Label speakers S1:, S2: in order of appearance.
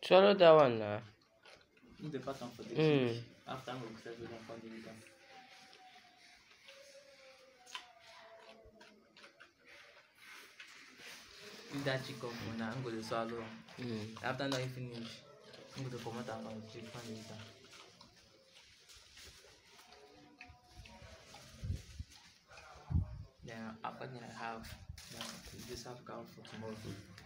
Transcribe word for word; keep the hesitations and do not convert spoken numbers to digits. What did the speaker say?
S1: Swallow that one now.
S2: Use the pattern for the
S1: Mm.
S2: finish. After we settle down for the later. Use that chicken for now. I'm going to swallow.
S1: Mm.
S2: After now you finish, I'm going to format and concentrate for the later. Then after that I have, now you just have cow for tomorrow.